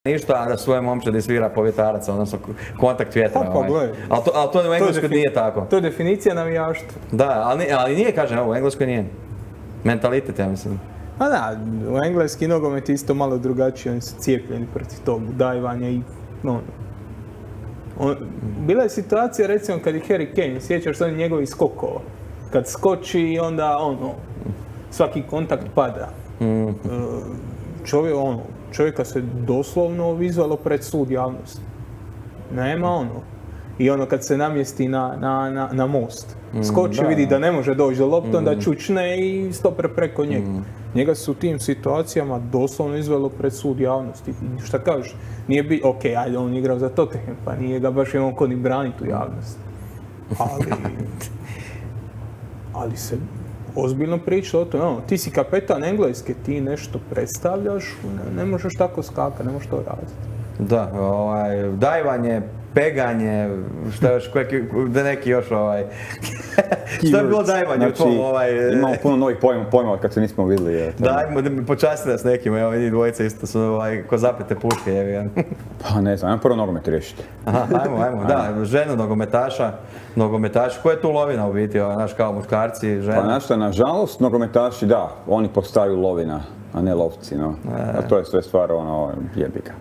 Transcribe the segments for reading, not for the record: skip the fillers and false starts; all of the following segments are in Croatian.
ništa, a da svoje momčadi svira povjetarac, odnosno kontakt vjetra. Ali to u Engleskoj nije tako. To je definicija navijaštva. Da, ali nije, kažem, u Engleskoj nije. Mentalitet, ja mislim. A da, u engleski nogomet je isto malo drugačiji, oni su cijepljeni protiv tog udajvanja i bila je situacija, recimo, kad je Harry Kane, sjećaš se njegovih skokova. Kad skoči, onda svaki kontakt pada. Čovjeka se doslovno izvelo pred sud javnosti. Nema I kad se namjesti na most. Skoči, vidi da ne može doći do lopte, onda čučne i stoper preko njega. Njega su u tim situacijama doslovno izvelo pred sud javnosti. Šta kažeš? Nije ajde, on igrao za Tottenham, pa nije ga baš imao ko ni braniti u javnosti. Ali se ozbiljno priča o tome. Ti si kapetan Engleske, ti nešto predstavljaš, ne možeš tako skakati, ne možeš to raditi. Da, dajvanje, peganje, šta još, da neki još šta je bilo dajvanje u tom Imamo puno novih pojmova kad se nismo vidjeli. Dajmo, počasti nas nekim, evo njih dvojica isto su ko zapete puške, jevi. Pa ne znam, ajmo prvo nogomet riješiti. Ajmo, da, ženu nogometaša, koja je tu lovina u biti, znaš, kao muškarci, žena? Pa znaš šta, nažalost, nogometaši, da, oni postaju lovina, a ne lovci, no. A to je sve stvar, jebika.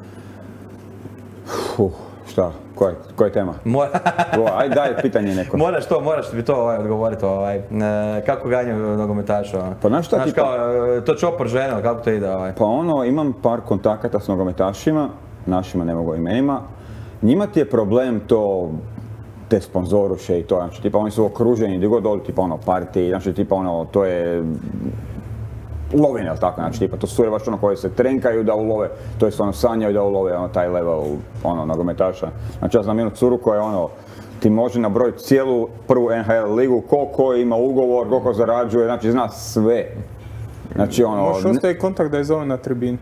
Šta? Koja je tema? Ajde, daj pitanje neko. Moraš mi to odgovoriti. Kako ganjaju nogometaša? Pa znaš šta ti... To čopor žena, kako to ide? Pa imam par kontakata s nogometašima, našima, ne mogu imenima. Njima ti je problem to, te sponzoruše i to, znači tipa oni su okruženi, gdje god dođu, tipa partiji, znači tipa to je... lovine, ali tako, znači tipa to su baš koje se trenkaju da ulove, to je sanjaju da ulove taj level nogometaša. Znači ja znam jednu curu koja ti može nabrojiti cijelu prvu NHL ligu, koliko ima ugovor, koliko zarađuje, znači zna sve. Znači možeš ostaje kontakt da je zove na tribini.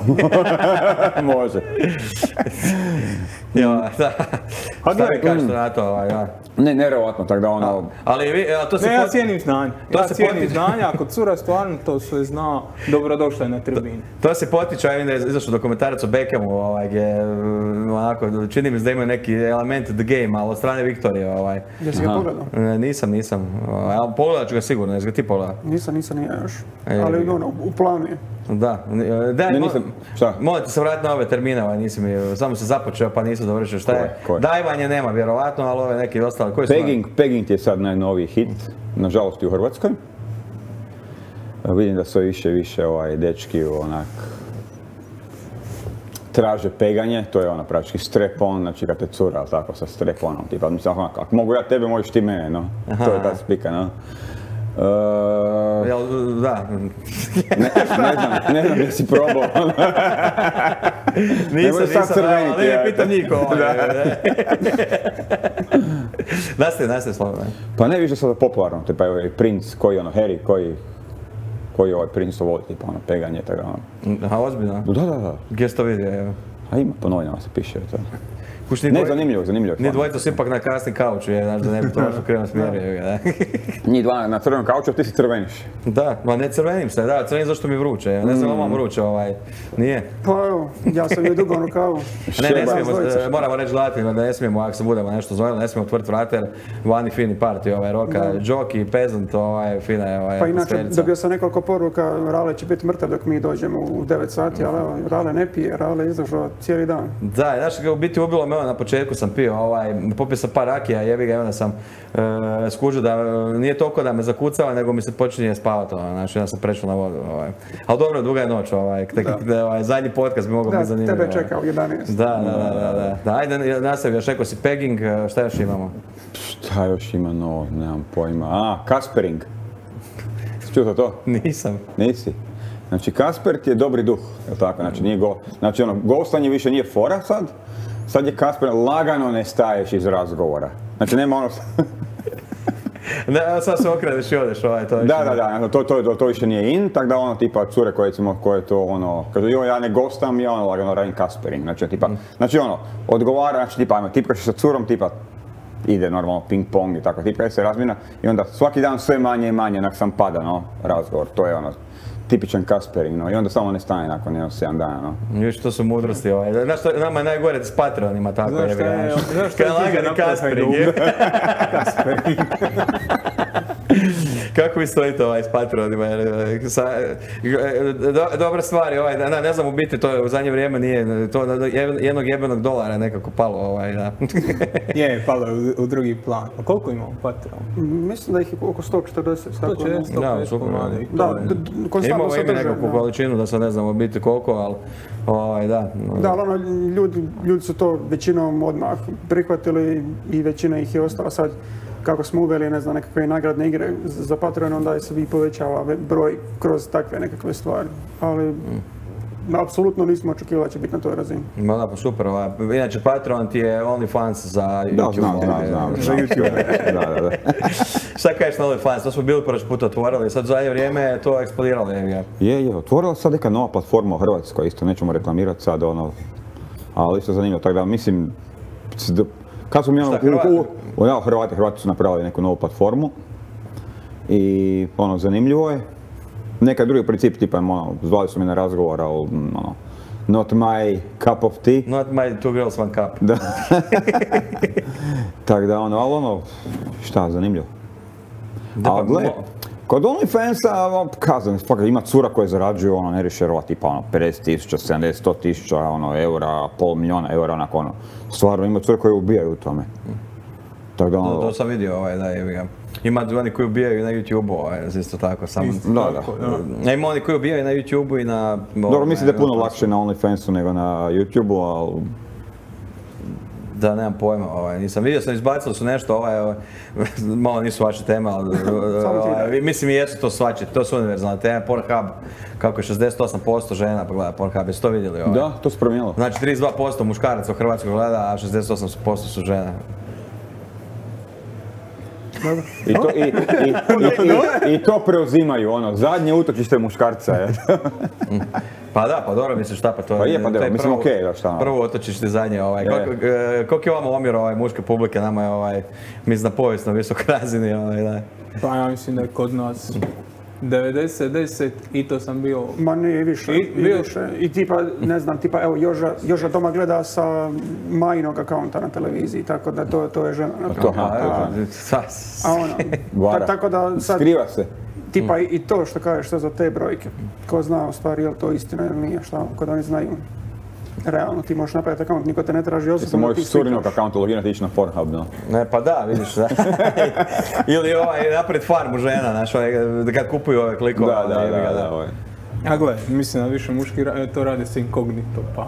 Može. Da. Šta mi kažeš na to, Ne, nevjerovatno, tako da ja cijenim znanje. Ako cura stvarno to sve zna, dobrodošla je na tribini. To se potiče, vidim da je izašao dokumentarac o Beckhamu, gdje čini mi se da imaju neki element the game, ali od strane Viktorije. Jesi ga pogledao? Nisam. Pogledat ću ga sigurno, jesi ga ti pogledao? Nisam nije još, ali u planu je. Da, molim te se vratiti na ove termine, samo se započeo pa nisam dovršio. Šta je? Dajvanje nema vjerovatno, ali ove neki ostali. Pegging ti je sad najnoviji hit, nažalost i u Hrvatskoj. Vidim da sve više dečki traže peganje, to je praktički strap-on, znači kad te cura, tako sa strap-onom, tipa, mislim, ako mogu ja tebe, možeš ti mene, no? To je ta spika, no? Da. Ne znam gdje si probao. Nisam, ali ne pitam niko. Nastaje slobodno. Pa ne više sada popularno, tipa je Prince, koji Harry, koji ovaj Prince to voli, tipa peganje, tako Aha, ozbiljno? Da. Gdje si to vidio? A ima, po novinama se piše to. Ne, zanimljivo. Njih dvojica su ipak na kasni kauču, znaš da ne bi to što krenuo smjerio. Njih dva na crvenom kauču, a ti si crveniš. Da, ma ne crvenim se, crvenim zašto mi vruće, ne znam imam vruće, nije. Pa evo, ja sam je dugo u rukavu. Ne smijemo, moramo reći gledateljima da ne smijemo, ako se budemo nešto zvonili, ne smijemo otvoriti vrata jer vani fini party, Roka, Joki, Peasant, fina je Pa inače, dobio sam nekoliko poruka, Rale će biti mrtav dok mi dođemo u 9 sati, ali Rale ne pije, Rale je izdržao cijeli dan. Da, znaš, u biti ubilo me na početku sam pio, popio sam par rakija, jebi ga i onda sam skužio da nije toliko da me zakucava, nego mi se počinje spavati, znači onda sam prešao na vodu. Ali dobro, duga je noć, zadnji podcast bi mogao biti zanimljiv. Da, tebe čeka u 11. Da, ajde nastavi, još rekao si pegging, šta još imamo? Šta još ima novo, nemam pojma, Kaspering. Čuo to? Nisam. Nisi? Znači Kasper ti je dobri duh, je li tako? Znači nije znači gostanje više nije fora sad. Sad je Kasper, lagano ne staješ iz razgovora. Znači nema sad se okreneš i odeš, to više... Da, to više nije in, tako da tipa cure koje to kaže ja ne gostam, ja lagano radim Kaspering, znači tipa, odgovara, znači tipa, tipkaš sa curom, tipa, ide normalno ping pong i tako tipa se razmjena i onda svaki dan sve manje i manje, onak sam pada, no, razgovor, to je ono, tipičan Kaspering, no, i onda samo ne stane nakon 7 dana, no. Viš, to su mudrosti, Znaš što, nama je najgore s Patreonima, tako Znaš šta je lagani Kaspering. Kaspering. Kako vi stojite s Patreonima? Dobra stvar je, ne znam, u biti to u zadnje vrijeme nije, to jednog jebenog dolara nekako palo, da. Je, palo je u drugi plan. A koliko imamo Patreon? Mislim da ih je oko 140. 140 komadi. Imamo ime nekakvu količinu, da sad ne znam u biti koliko, ali da. Da, ali ono, ljudi su to većinom odmah prihvatili i većina ih je ostala sad. Kako smo uveli, ne znam, nekakve nagradne igre za Patreon, onda se i povećava broj kroz takve nekakve stvari. Ali, apsolutno nismo očekivali da će biti na toj razini. Da, pa super. Inače, Patreon ti je OnlyFans za YouTube. Znam. Za YouTube. Da. Šta kažeš na OnlyFans? To smo bili prošli put otvorili, sad za zadnje vrijeme je to eksplodiralo. Je, otvorila sad neka nova platforma u Hrvatskoj, isto nećemo reklamirati sad, ali isto zanimljivo, tako da mislim, kad smo mi Hrvati su napravili neku novu platformu i zanimljivo je. Neka drugi princip, tipa, zvali su mi na razgovor, not my cup of tea. Not my two girls, one cup. Da. Tako da, šta, zanimljivo. Ali gle, kod OnlyFansa, kazam, ima cura koje zarađuju, ne rješerova, tipa, 50.000, 70, 100.000 eura, $500 000, stvarno ima cura koje ubijaju u tome. To sam vidio, da je. Ima oni koji ubijaju na YouTube-u, isto tako, samo... Da. Ima oni koji ubijaju na YouTube-u i na... Dobro, mislim da je puno lakše na OnlyFansu nego na YouTube-u, ali... Da, nemam pojma, nisam vidio, sam izbacili su nešto, malo nisu vaše teme, ali mislim i jesu to svačije, to su univerzalne teme, Pornhub, kako je 68% žena pogleda Pornhub, jeste to vidjeli? Da, to se promijenilo. Znači 32% muškaraca u Hrvatskoj gleda, a 68% su žene. I to preuzimaju, zadnje utočište muškarca je. Pa da, pa dobro, misliš šta, pa to je... Pa je, mislim okej, da šta. Prvo utočište zadnje, koliko je ovamo omjer muške publike, nama je, mislim, na povijesno visok razini, da. Pa ja mislim da je kod nas 90-10 i to sam bio... Ma nije više, i tipa, ne znam, tipa, evo, Joža doma gleda sa majinog akaunta na televiziji, tako da to je žena. Tako da sad... Skriva se. Tipa i to što kažeš, što za te brojke. Ko zna u stvari je li to istina ili nije, šta, kod oni znaju. Realno, ti možeš napraviti akaunt, niko te ne traži osobno. Ti se možeš surinog akaunta logirati i ići na Pornhub, no? Ne, pa da, vidiš, da. Ili napred farmu žena, znaš, kad kupuju ove klikove. Da. A gle, mislim da više muški to rade s inkognito, pa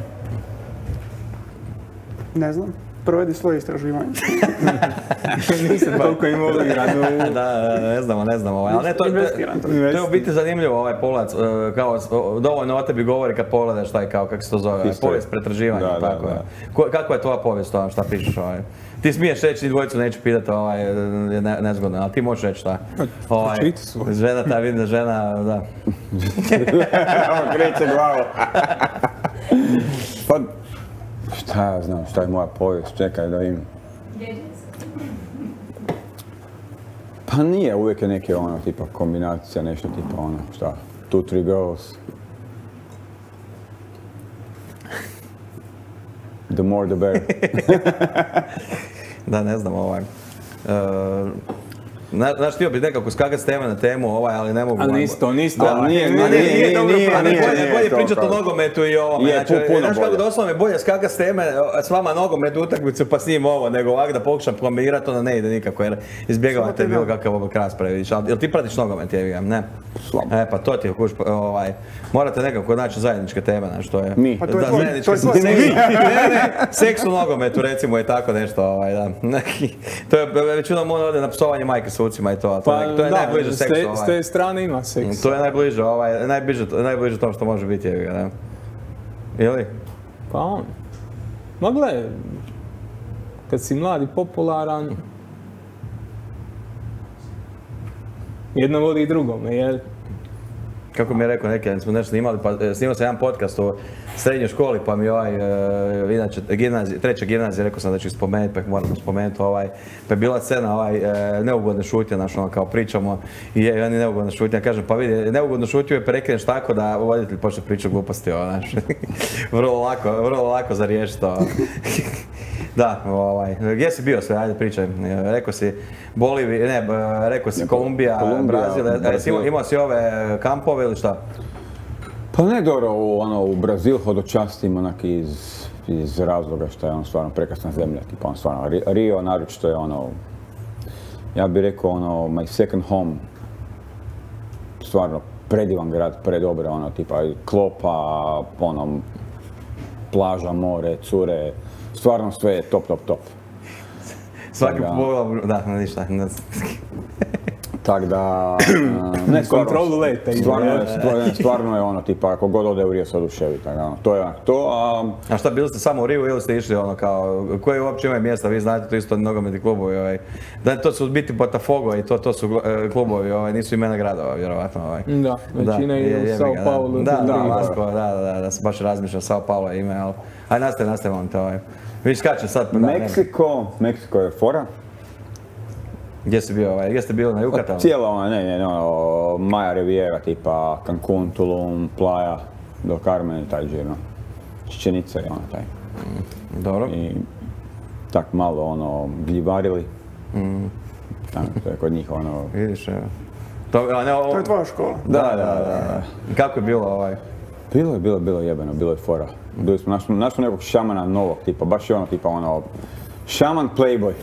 Ne znam. Provedi svoje istraživanje. Nisam toliko involviran. Da, ne znamo. Ali ne, to je u biti zanimljivo pogled, kao dovoljno o tebi govori kad pogledaš taj, kao kako se to zove, povijest pretraživanja. Kakva je tvoja povijest, šta pišeš? Ti smiješ reći, ni dvojicu neću pitati, nezgodno, ali ti možeš reći šta. Žena, ta vidim da žena, da. Kreće glavo. Šta ja znam, šta je moja povijest, čekaj da im... Pa nije, uvijek je neke tipa kombinacija, nešto tipa šta, 2-3 girls. The more the better. Da, ne znam, Znaš, htio bih nekako skakati s teme na temu, ali ne mogu... Ali nisto. Nije dobro, bolje pričati o nogometu i ovome. Znaš kako doslovno je bolje skakati s teme s vama nogomet utakmicu pa s njim ovo, nego ovak da pokušam kombinirati, onda ne ide nikako, jer izbjegavate bilo kakav ovak rasprave, vidiš. Jel ti pratiš nogomet, ne? Slabo. Pa to ti je, morate nekako naći zajedničke teme, znaš, to je... Mi. Pa to je tvoj... Seks u nogometu, recimo, je tako nešto, da. To je većinom ode na psovanje majke sucima i to. To je najbliže seksu. S te strane ima seks. To je najbliže to što može biti, ne? Ili? Pa ma gle, kad si mlad i popularan, jedno vodi i drugome, jel? Kako mi je rekao neki, smo nešto snimali, pa snimao sam jedan podcast srednjoj školi, pa mi inače, treća gimnazija, rekao sam da ću spomenuti, pa ih moram spomenuti, pa je bila scena, neugodne šutnje, znaš, ono, kao pričamo, i oni neugodne šutnje, kažem, pa vidi, neugodno šutnju je prekineš tako da voditelj počne pričati gluposti, znaš, vrlo lako za riješiti, Da, gdje si bio sve, ajde pričaj, rekao si Bolivija, ne, rekao si Kolumbija, Brazil, imao si ove kampove ili šta? Pa ne, dobro, u Brazil hodočastim onak iz razloga što je stvarno prekrasna zemlja, tipa stvarno Rio, naročito je ja bih rekao my second home, stvarno predivan grad, predobre, tipa klopa, plaža, more, cure, stvarno sve je top. Svaki pogled, da, ništa. Tak da, kontrolu leta. Stvarno je tipa, ako god ode u Rio se oduševi, to je to, A šta, bili ste samo u Rio ili ste išli kao, koje uopće imaju mjesta, vi znate to isto nogometni klubovi, da, to su biti Botafogo i to su klubovi, nisu imena gradova, vjerovatno. Da, većina je u Sao Paulo. Da, se baš razmišljam, Sao Paulo je ime, ali, ajde nastavimo te, vi skače sad. Meksiko je fora. Gdje si bio, gdje ste bili na Yucatanu? Cijela Maja Riviera, tipa Cancun, Tulum, Playa, do Carmen i taj žirno. Čičenica i taj. Dobro. I tak malo gljivarili. To je kod njih Vidiš, To je tvoja škola. Da. Kako je bilo Bilo je jebeno, bilo je fora. Bili smo, našli nekog šamana novog tipa, baš je šaman playboy.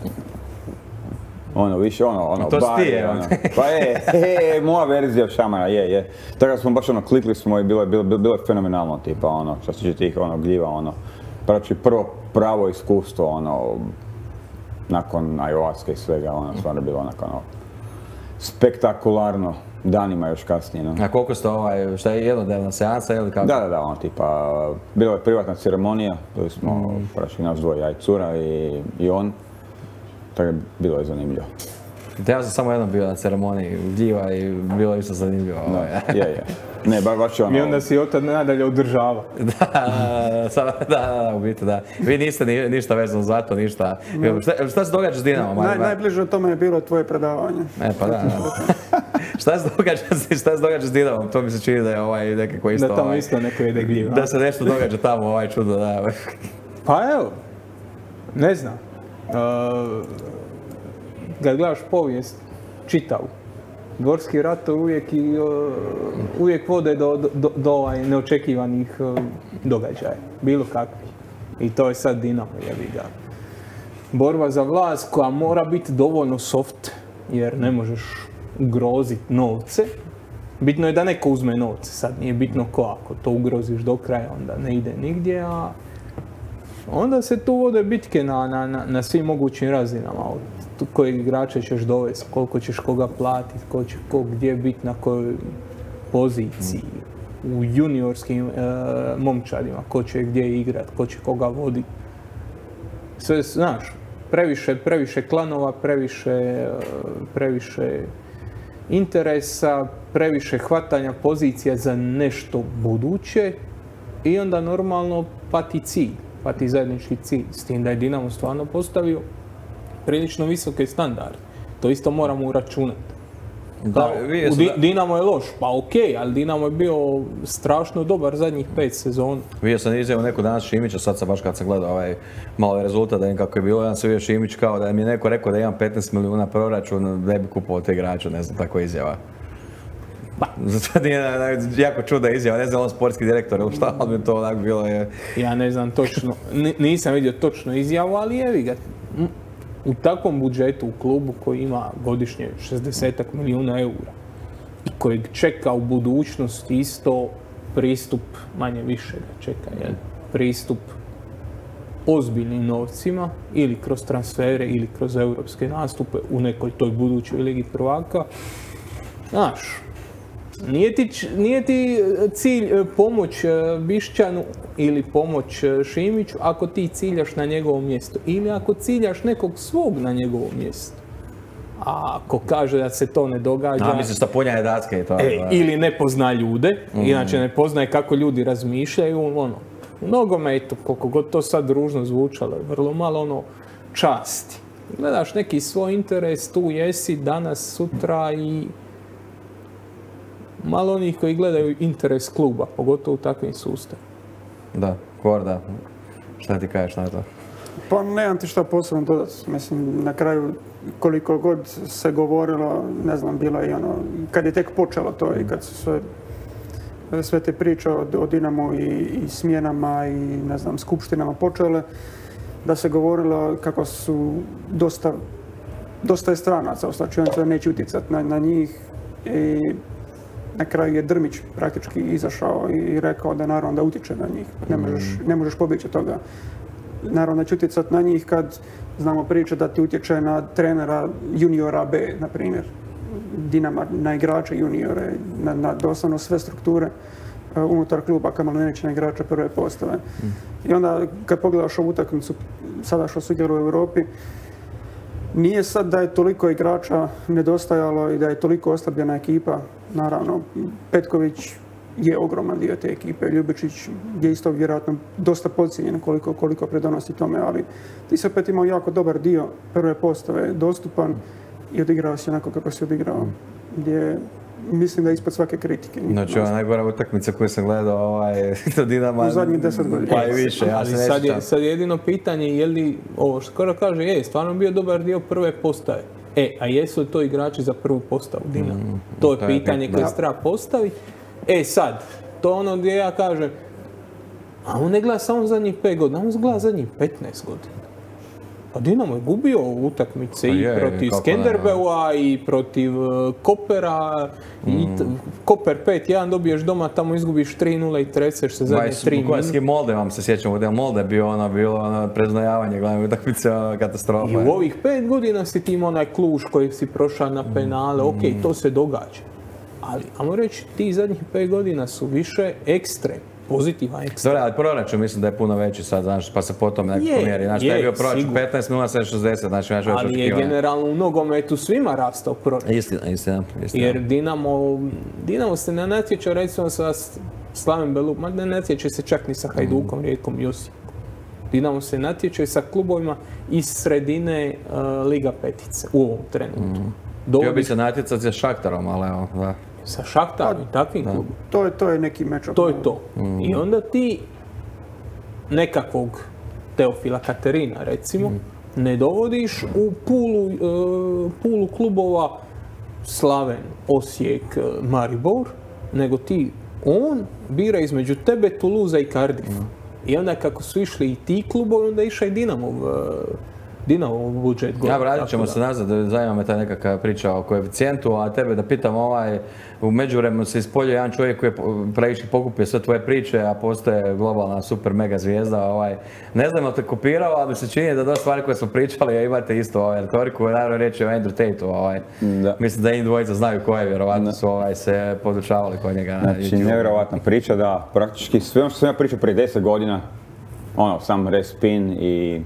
Više to si ti, Pa moja verzija šamana, je. Tako da smo baš klikli smo i bilo je fenomenalno, tipa što se tiče tih gljiva, znači prvo pravo iskustvo, nakon ayahuasca i svega, stvarno je bilo spektakularno, danima još kasnije. A koliko ste šta je jednodnevna seansa ili kako? Da, tipa, bila je privatna ceremonija, bili smo prašli nas dvoje, ja i cura i on. Tako je bilo je zanimljivo. Ja sam samo jednom bio na ceremoniji gljiva i bilo je isto zanimljivo. Je. Ne, baš je I onda si otad nadalje održava. Da, u biti da. Vi niste ništa vezano za to, ništa. Šta se događa s Dinamom? Najbliže tome je bilo tvoje predavanje. Pa da. Šta se događa s Dinamom? To mi se čini da je nekako isto... Da tamo isto neko jede gljiva. Da se nešto događa tamo, čudo, da. Pa evo, ne znam. Kad gledaš povijest, čitavu, dvorski ratovi uvijek vode do neočekivanih događaja, bilo kakvih. I to je sad Dinamo, jebi ga. Borba za vlast koja mora biti dovoljno soft, jer ne možeš ugroziti novce. Bitno je da neko uzme novce, sad nije bitno ko, ako to ugroziš do kraja, onda ne ide nigdje, a onda se tu vode bitke na svim mogućim razinama. Kojeg igrača ćeš dovesti, koliko ćeš koga platiti, ko će gdje biti na kojoj poziciji. U juniorskim momčadima, ko će gdje igrati, ko će koga voditi. Sve, znaš, previše klanova, previše interesa, previše hvatanja pozicija za nešto buduće i onda normalno pati cilj. Pa ti zajednički cilj, s tim da je Dinamo stvarno postavio prilično visoke standarde. To isto moramo uračunati. Dinamo je loš, pa okej, ali Dinamo je bio strašno dobar zadnjih 5 sezona. Vidio sam izjavu neko danas Šimića, sad sam baš kad sam gledao malo rezultat, da im kako je bilo, ja sam vidio Šimić kao da mi je neko rekao da imam 15 milijuna proračun, da bi kupovao te igrače, ne znam, tako izjava. Zato nije jako čuda izjava, ne znam, on sportski direktor ili šta, ali mi to onako bilo je... Ja ne znam točno, nisam vidio točno izjavu, ali evi ga. U takvom budžetu u klubu koji ima godišnje 60 milijuna eura i kojeg čeka u budućnosti isto pristup, manje više ga čeka, pristup ozbiljnim novcima ili kroz transfere ili kroz europske nastupe u nekoj toj budućoj ligi prvaka. Znaš, nije ti cilj pomoć Bišćanu ili pomoć Šimiću ako ti ciljaš na njegovo mjesto ili ako ciljaš nekog svog na njegovo mjesto. A ako kaže da se to ne događa... A misliš punjanje dacke i to? Ili ne pozna ljude, inače ne poznaje kako ljudi razmišljaju, ono, u nogometu, koliko god to sad ružno zvučalo, je vrlo malo ono časti. Gledaš neki svoj interes, tu jesi danas, sutra i malo onih koji gledaju interes kluba, pogotovo u takvim sustavima. Da, Korda, šta ti kažeš na to? Pa nemam ti šta posebno dodati. Mislim, na kraju koliko god se govorilo, ne znam, bilo i ono, kad je tek počelo to i kad su sve te priče o Dinamu i smjenama i, ne znam, skupštinama počele, da se govorilo kako su dosta je stranaca u slačionicu da neće utjecati na njih i na kraju je Drmić praktički izašao i rekao da naravno da utječe na njih. Ne možeš pobjeći od toga. Naravno da će utjecati na njih kad znamo priče da ti utječe na trenera juniora B, na primjer. Dinama, na igrače juniore, na doslovno sve strukture unutar kluba, kamalo neće na igrače prve postave. I onda kad pogledaš ovu utakmicu sada što su igrali u Europi, nije sad da je toliko igrača nedostajalo i da je toliko oslabljena ekipa. Naravno, Petković je ogroman dio te ekipe, Ljubičić je isto vjerojatno dosta podcijenjen koliko pridonosi tome, ali ti si opet imao jako dobar dio prve postave, dostupan i odigrao si onako kako si odigrao, gdje mislim da je ispod svake kritike. Znači, ova najgora utakmica koju sam gledao, to Dinama... U zadnjih 10 godina. Pa i više, ja se neću. Sad je jedino pitanje, je li, ovo što skoro kaže, stvarno bio dobar dio prve postave. A jesu li to igrači za prvu postavu Dinama? To je pitanje koje se treba postaviti. Sad, to ono gdje ja kažem, a on ne gleda samo zadnjih 5 godina, on gleda zadnjih 15 godina. Pa Dinamo je gubio utakmice i protiv Skenderbeua i protiv Kopera. Koper 5-1 dobiješ doma, tamo izgubiš 3-0 i treseš se zadnje 3 minute. S Molde vam se sjećamo, da je Molde bilo preznojavanje glavne utakmice, katastrofa. I u ovih 5 godina si ti imao onaj Kluž koji si prošao na penale, to se događa. Ali, ajmo reći, ti zadnjih 5 godina su više ekstrem, pozitivan ekstrem. Dobre, ali proračun mislim da je puno veći sad, znaš, pa se potom nekako pomjeri. Znači, da je bio proračun 15 0 760, znači veći očekivanje. Ali je generalno u nogometu svima rastao proračun. Istina. Jer Dinamo se ne natječe, recimo sa Slaven Beluk, ne natječe se čak ni sa Hajdukom, Rijekom, Josipom. Dinamo se natječe sa klubovima iz sredine Liga petice u ovom trenutku. Htio bi se natjecati sa Šaktarom, ali evo, da. Sa Šaktarom i takvim klubom. To je neki match-up. To je to. I onda ti nekakvog Teofila Katerina, recimo, ne dovodiš u pulu klubova Slaven, Osijek, Maribor, nego on bira između tebe, Toulouse i Cardiff. I onda kako su išli i ti klubovi, onda je išao i Dinamo budžet. Ja, vratit ćemo se nazad, zanima me ta nekakva priča o koeficijentu, a tebe da pitam u međuvremenu se ispoljio jedan čovjek koji je previše pokupio sve tvoje priče, a postoje globalna super mega zvijezda, ne znam li te kopirao, ali mi se čini da dosta stvari koje smo pričali, a imate isto retoriku, naravno riječ je o Andrew Tateu, mislim da njih dvojica znaju koje, vjerovatno su se podučavali kod njega. Znači, nevjerovatna priča, da, praktički sve ono što sam ja pričao prije 10 godina, sam respin i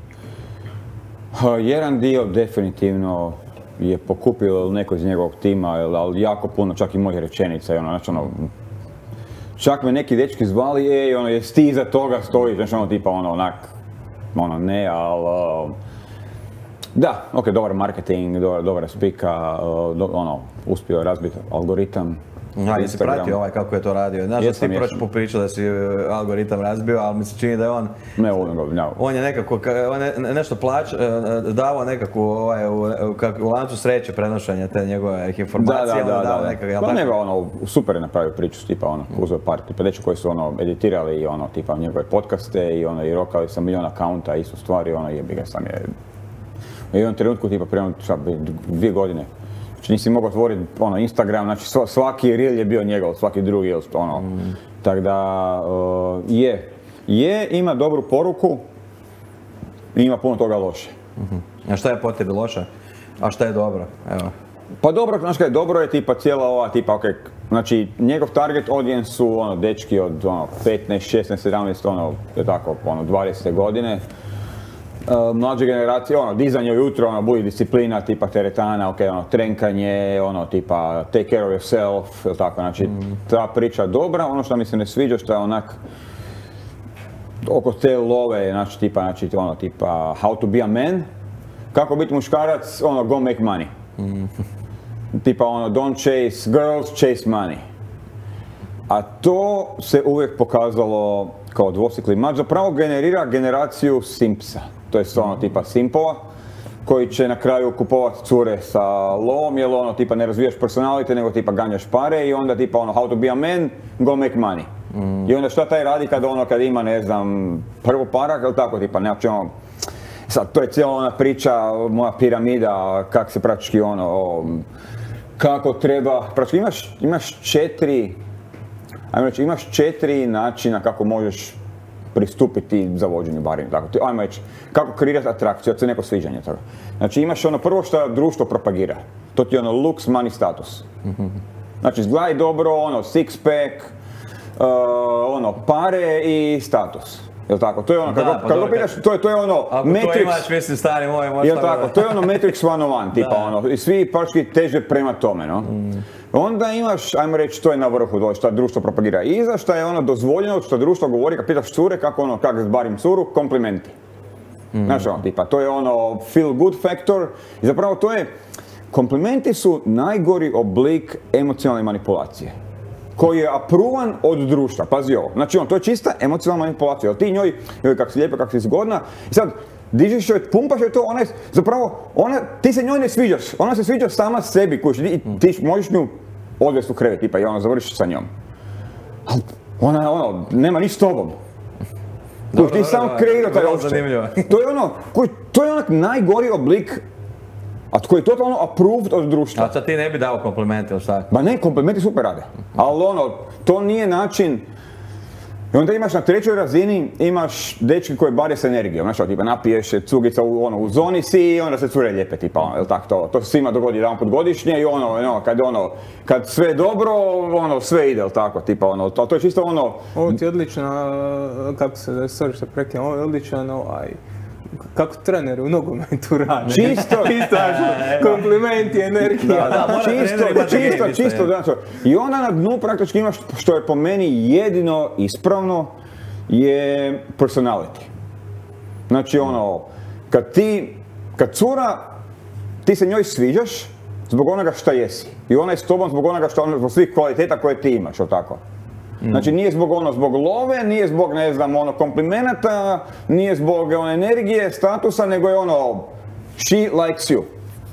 jedan dio definitivno je pokupio neko iz njegovog tima, ali jako puno, čak i mojih rečenica. Čak me neki dečki zvali, jesi ti iza toga stojiš, ne, ali... Da, dobar marketing, dobra spika, uspio razbiti algoritam. Jesi pratio kako je to radio? Znaš da si ti prošli popričao da si algoritam razbio, ali mi se čini da je on... On je nekako, nešto davao nekako u lancu sreće prenošenja te njegove informacije. Pa ne, super je napravio priču, uzeo par dečka koji su editirali njegove podcaste i rokali sa milion akaunta, istu stvari, jebi ga sam je... U jednom trenutku, prema 2 godine, znači nisi mogao otvoriti Instagram, znači svaki reel je bio njegov, svaki drugi, tako da ima dobru poruku i ima puno toga loše. A šta je po tebi loše? A šta je dobro? Evo. Pa dobro, znaš kaj, dobro je cijela ova, znači njegov target audience su dečki od 15, 16, 17, 20 godine. mlađe generacije, dizanje ujutro, budi disciplina, tipa teretana, ok, trenkanje, tipa take care of yourself, tako, znači, ta priča dobra, ono što mi se ne sviđa, što je onak, oko te love, znači, tipa, how to be a man, kako biti muškarac, go make money. Tipa, don't chase girls, chase money. A to se uvijek pokazalo kao dvosjekli mač, zapravo generira generaciju simpsa. To je tipa simpova, koji će na kraju kupovati cure sa lovom, jer tipa ne razvijaš personalite, nego tipa ganjaš pare i onda tipa how to be a man, go make money. I onda šta taj radi kad ima, ne znam, prvo parak, ili tako, tipa, sad, to je cijela ona priča, moja piramida, kak se praktički kako treba, praktički imaš četiri načina kako možeš pristupiti za vođenje barim, tako. Ajmo reći, kako kreirati atrakciju, da se neko sviđanje, tako. Znači imaš prvo što društvo propagira, to ti je looks, money, status. Znači izgledaj dobro, six pack, pare i status. Jel' tako? To je kako pitaš, to je ako Matrix. Ako to imaš, mislim, stari moj, možda... Jel' tako? To je Matrix 101, tipa i svi pački teže prema tome, no? Onda imaš, ajmo reći, to je na vrhu, što društvo propagira. Iza što je dozvoljeno, što društvo govori, kad pitaš cure, kako zbarim curu, komplimenti. Znaš tipa, to je feel good factor i zapravo to je, komplimenti su najgori oblik emocionalne manipulacije, koji je apruvan od društva. Pazi ovo, znači to je čista emocionalna manipulacija, jer ti njoj, kako si lijepa, kako si zgodna, i sad dižeš joj, pumpaš joj to, ti se njoj ne sviđaš, ona se sviđa sama sebi, ti možeš nju odvesti u krevet, tipa, i završiš sa njom. Ona, nema niš s tobom. Ti sam kreirao taj osjećaj. To je onak najgori oblik, a koji je totalno approved od društva. A sad ti ne bi dao komplimente, ili šta? Ba ne, komplimenti super rade. Ali to nije način. I onda imaš na trećoj razini, imaš dečki koji bare s energijom. Znaš, tipa napiješ cugica u zoni si i onda se cure lijepe, tipa, jel tako to se svima dogodi jedan put godišnje i kad sve je dobro, sve ide, jel tako, tipa, to je čisto Ovo ti je odlična, kako se prekinem, ovo je odličan, kako treneri u nogometu rade. Čisto, komplimenti, energija. Čisto, znači. I onda na dnu praktički imaš, što je po meni jedino ispravno, je personality. Znači kad cura, ti se njoj sviđaš zbog onoga šta jesi. I ona je s tobom zbog onoga zbog svih kvaliteta koje ti imaš, jel tako? Znači nije zbog love, nije zbog, komplimenata, nije zbog energije, statusa, nego je she likes you.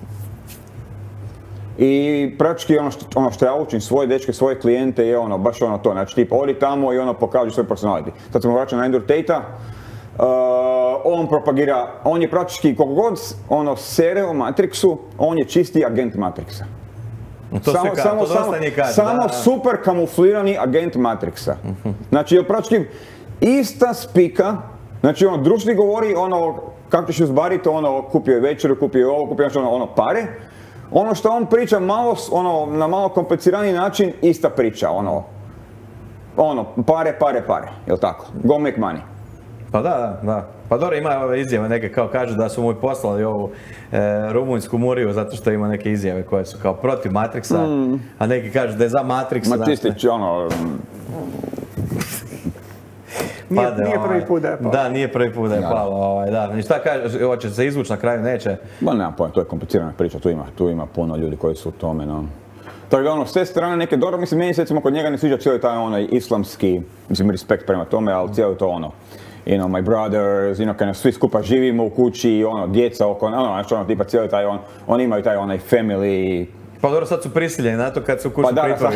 I praktički ono što ja učim svoje dečke, svoje klijente je baš to, znači tipa odi tamo i pokaži svoj personality. Sad smo vraćali na Andrew Tate-a, on propagira, on je praktički koliko god sere o Matrixu, on je čisti agent Matrixa. Samo super kamuflirani agent Matrixa. Znači, praktički ista spika, znači društvo govori kako ćeš uzbariti, kupio je večeru, kupio je ovo, kupio je pare. Ono što on priča malo, na malo kompliciraniji način, ista priča, pare, jel tako? Go make money. Pa da. Pa dobro, ima ove izjave neke kao kažu da su mu poslali ovu rumunjsku muriju zato što ima neke izjave koje su kao protiv Matrixa, a neki kažu da je za Matrixa. Ma čistić Nije prvi put da je palo. Da, nije prvi put da je palo, da. I šta kaže, hoće se izvući na kraju, neće? Ba nema pojma, to je komplicirana priča, tu ima puno ljudi koji su u tome, no. Tako da s te strane neke dobro, mislim, meni se recimo kod njega ne sviđa cijeli taj islamski, mislim, respekt prema tome, ali cijelo to my brothers, kada svi skupa živimo u kući, djeca oko, tipa cijeli taj, oni imaju taj family. Pa dobro, sad su prisiljeni na to kad su u kuću pritvoru,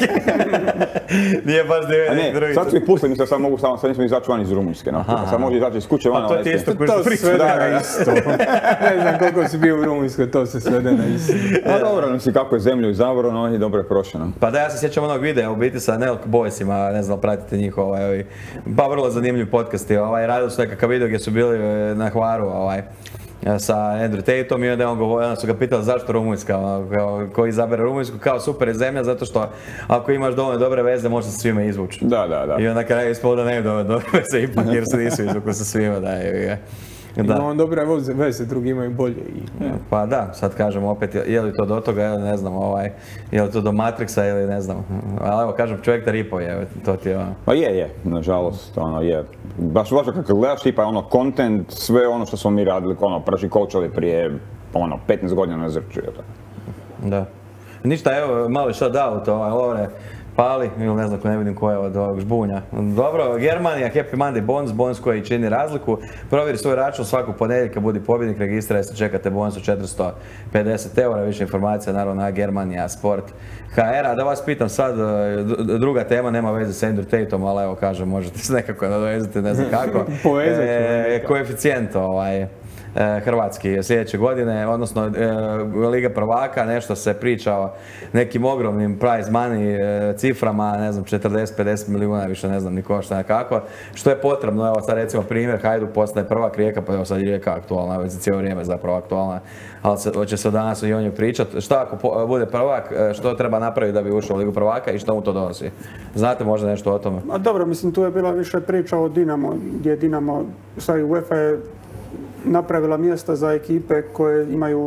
Nije baš divan drugi. Sad su ih pustili, mislim da sad mogu sad nismo izaći van iz Rumunjske, sad može izaći iz kuće van. Pa to ti isto koji su prisiljeni. To svede na isto. Ne znam koliko si bio u Rumunjskoj, to se svede na isto. A dobro, mislim kako je zemlju izabrano i dobro je prošlo. Pa da, ja se sjećam onog videa u biti sa Nelk Boysima, ne znam, pratite njih, pa vrlo zanimljivi podcasti, radili su nekakav video gdje su bili na Hvaru, sa Andrew Tateom i onda su ga pitali zašto Rumunjska, ko izabere Rumunjsku, kao super je zemlja zato što ako imaš dovoljno dobre veze može se svime izvući. Da. I onda na kraju ispalo da nema dovoljno dobre veze ipak jer se nisu izvukli sa svima, da je. Ima on dobre veze, drugi imaju bolje. Pa da, sad kažem opet, je li to do toga, ili ne znam, je li to do Matrixa ili ne znam. Ali evo, kažem, čovjek taripao je, to ti je ono. Pa je, nažalost, je. Baš kako gledaš, tipa content, sve ono što smo mi radili, praši coachovi prije, 15 godina na Zrču. Da. Ništa, evo, malo je shoutout, Lovre, Pali, ili ne znam ko ne vidim ko je od ovog žbunja. Dobro, Germanija, Happy Monday Bonus koji čini razliku. Provjeri svoj račun svakog ponedjeljka, budi pobjednik, registraj se, čekate bonus od 450 eura, više informacija naravno na Germanija Sport HR. A da vas pitam sad, druga tema, nema veze s Andrew Tateom, ali evo kažem, možete se nekako nadovezati, ne znam kako. Koeficijent hrvatski sljedeće godine, odnosno Liga prvaka, nešto se priča o nekim ogromnim prize money ciframa, ne znam, 40-50 milijuna, više ne znam ni ko šta nekako. Što je potrebno, evo sad recimo primjer, Hajduk postaje prvak, Rijeka, pa evo sad je Rijeka aktualna, već cijelo vrijeme zapravo aktualna, ali hoće se danas o njoj pričati. Šta ako bude prvak, što treba napraviti da bi ušao u Ligu prvaka i što mu to donosi? Znate možda nešto o tome? A dobro, mislim tu je bila više priča o Dinamo, gdje Dinamo, stvari UEFA je napravila mjesta za ekipe koje imaju,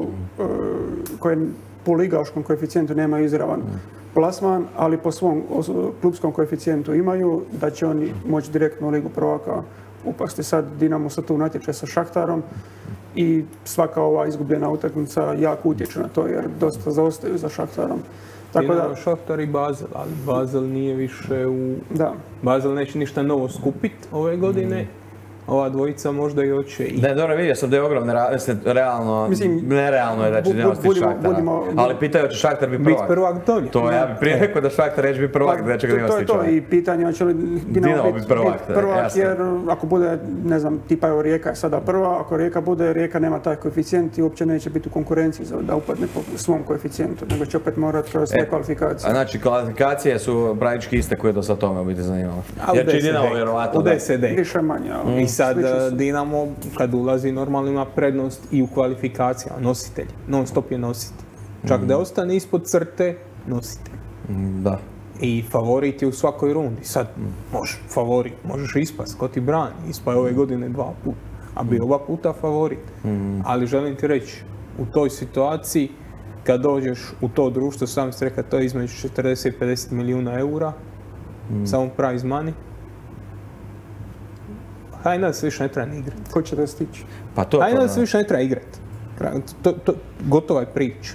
koje po ligaškom koeficijentu nemaju izravan plasman, ali po svom klubskom koeficijentu imaju, da će oni moći direktno u Ligu prvaka upasti. Sad Dinamo se tu natječe sa Šahtarom i svaka ova izgubljena utakmica jako utječe na to jer dosta zaostaju za Šahtarom. Tako da Šahtar i Basel, ali Basel nije više u... Da. Basel neće ništa novo skupiti ove godine. Ova dvojica možda i hoće i... Da, dobro, vidio sam da je ogromno, realno, nerealno je da će Dinamo stići Šahtara. Ali pitaju hoće Šahtar biti prvak. Biti prvak dolje. To ja bih prije rekao da Šahtar neće biti prvak, da će ga Dinamo stići. To je to i pitanje hoće li Dinamo biti prvak, jer ako bude, ne znam, tipa evo Rijeka je sada prva, ako Rijeka bude, Rijeka nema taj koeficijent i uopće neće biti u konkurenciji da upadne po svom koeficijentu, nego će opet morati kroz sve kvalifikacije. Znači, kvalifikacije su praktički iste koje do sad tome biti zanimalo. Jer će Dinamo vjerovatno da... Više manje, i sad Dinamo kad ulazi normalno ima prednost i u kvalifikacijama, nositelj, non stop je nositelj. Čak da ostane ispod crte, nositelj. Da. I favorit je u svakoj rundi. Sad možeš ispast, ko ti brani, ispao je ove godine 2 puta, a bio 2 puta favorit. Ali želim ti reći, u toj situaciji kad dođeš u to društvo, sam si rekao, to je između 40 i 50 milijuna eura, samo prize money. Hajde nas više ne treba ni igrati. Ko će da stići? Hajde nas više ne treba igrati. Gotova je priča.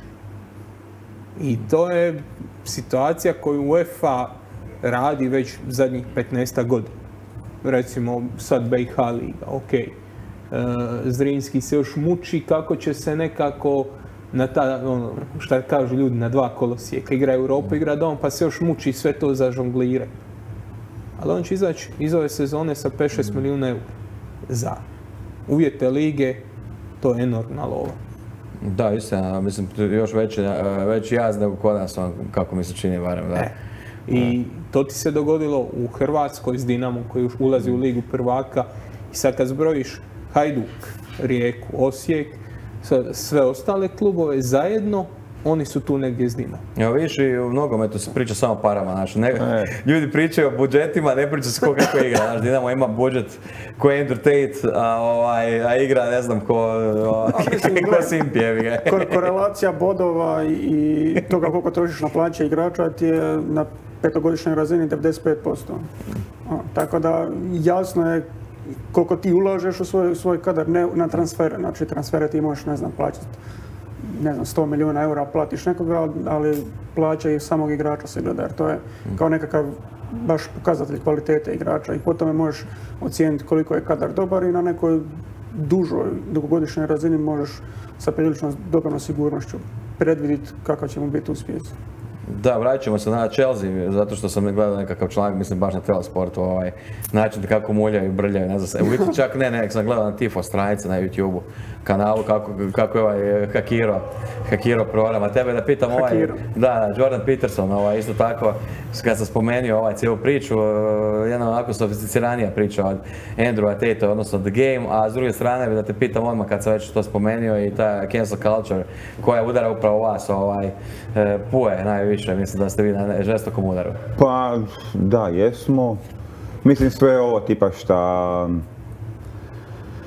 I to je situacija koju UEFA radi već zadnjih 15 godina. Recimo sad BiH liga, ok. Zrinski se još muči kako će se nekako na ta, šta kažu ljudi, na 2 kolosijeka. Igra Europa, igra dom, pa se još muči sve to zažonglirati. Ali on će izaći iz ove sezone sa 5-6 milijuna eura. Za uvjete lige, to je enormna lova. Da, istina, mislim, još veći jaz nego kod nas, kako mi se čini barem, da. I to ti se dogodilo u Hrvatskoj s Dinamom koji ulazi u Ligu prvaka i sad kad zbrojiš Hajduk, Rijeku, Osijek, sve ostale klubove zajedno, oni su tu negdje s Dinamom. Evo vidiš i u nogometu se priča samo o parama, znaš, ljudi pričaju o budžetima, ne priča se kako igra, znaš, Dinamo ima budžet ko Andrew Tate, a igra ne znam ko Simpije. Korelacija bodova i toga koliko trošiš na plaće igrača ti je na 5-godišnjoj razini 95%. Tako da jasno je koliko ti ulažeš u svoj kadar, ne na transfere, znači transfere ti možeš, ne znam, plaćati. Ne znam, 100 milijuna eura platiš nekoga, ali plaća i samog igrača se gleda, jer to je kao nekakav baš pokazatelj kvalitete igrača i po tome možeš ocijeniti koliko je kadar dobar i na nekoj dugogodišnjoj razini možeš sa prilično dobrom sigurnošću predvidjeti kakav će mu biti uspjeh. Da, vratit ćemo se na Chelsea, zato što sam gledao nekakav članak, mislim baš na Telesportu, način kako muljaju i brljaju, ne znam, u biti čak ne, sam gledao na Tifo stranice na YouTube-u, kanalu, kako je ovaj Hakiro program, a tebe da pitam Jordan Peterson, isto tako, kad sam spomenuo cijelu priču, jedna onako sofisticiranija priča od Andrewa Tate, odnosno The Game, a s druge strane da te pitam odmah kad sam već to spomenuo i ta cancel culture koja udara upravo vas, puje najviše, mislim da ste vi na žestokom udaru. Pa da, jesmo. Mislim sve ovo tipa šta...